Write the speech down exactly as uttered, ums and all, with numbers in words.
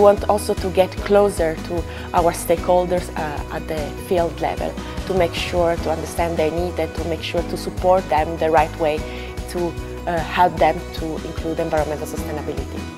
want also to get closer to our stakeholders uh, at the field level, to make sure to understand their needs and to make sure to support them the right way to uh, help them to include environmental sustainability.